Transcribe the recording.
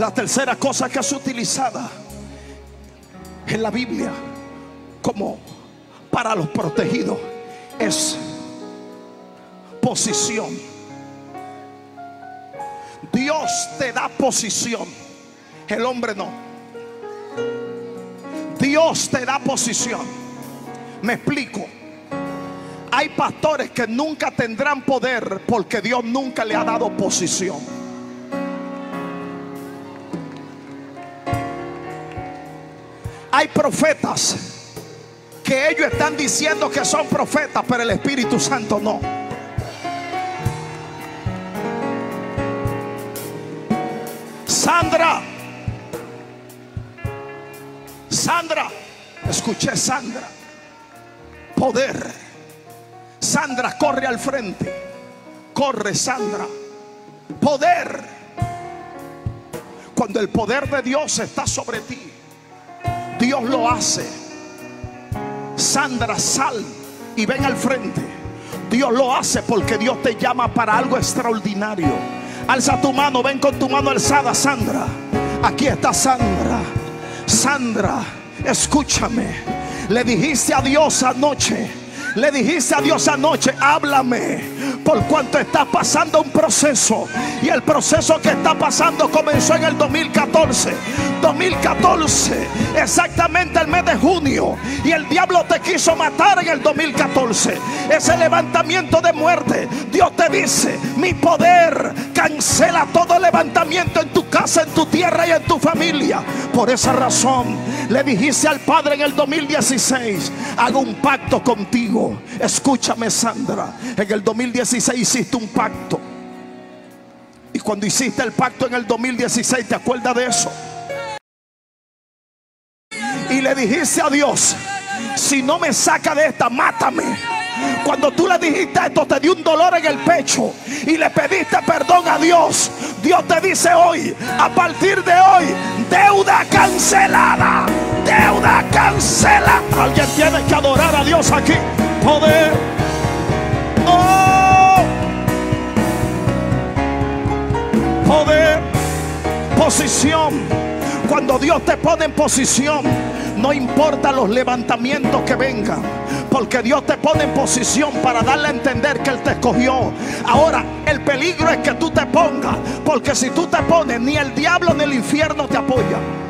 La tercera cosa que es utilizada en la Biblia como para los protegidos es posición. Dios te da posición, el hombre no. Dios te da posición. Me explico. Hay pastores que nunca tendrán poder porque Dios nunca le ha dado posición. Hay profetas que ellos están diciendo que son profetas, pero el Espíritu Santo no. Sandra, escuché Sandra, poder. Sandra, corre al frente. Corre, Sandra, poder. Cuando el poder de Dios está sobre ti, Dios lo hace. Sandra, sal y ven al frente. Dios lo hace porque Dios te llama para algo extraordinario. Alza tu mano, ven con tu mano alzada, Sandra. Aquí está Sandra. Sandra, escúchame. Le dijiste a Dios anoche. Le dijiste a Dios anoche, háblame, por cuanto estás pasando un proceso. Y el proceso que está pasando comenzó en el 2014, exactamente el mes de junio. Y el diablo te quiso matar en el 2014. Ese levantamiento de muerte, Dios te dice, mi poder cancela todo levantamiento en tu casa, en tu tierra y en tu familia. Por esa razón le dijiste al Padre en el 2016, hago un pacto contigo. Escúchame, Sandra, en el 2016 hiciste un pacto. Y cuando hiciste el pacto en el 2016, ¿te acuerdas de eso? Y le dijiste a Dios, si no me saca de esta, mátame. Cuando tú le dijiste esto, te dio un dolor en el pecho y le pediste perdón a Dios. Dios te dice hoy, a partir de hoy, deuda cancelada. Deuda cancelada. Alguien tiene que adorar a Dios aquí. Poder. Oh. Poder. Posición. Cuando Dios te pone en posición, no importa los levantamientos que vengan, porque Dios te pone en posición para darle a entender que Él te escogió. Ahora, el peligro es que tú te pongas, porque si tú te pones, ni el diablo ni el infierno te apoya.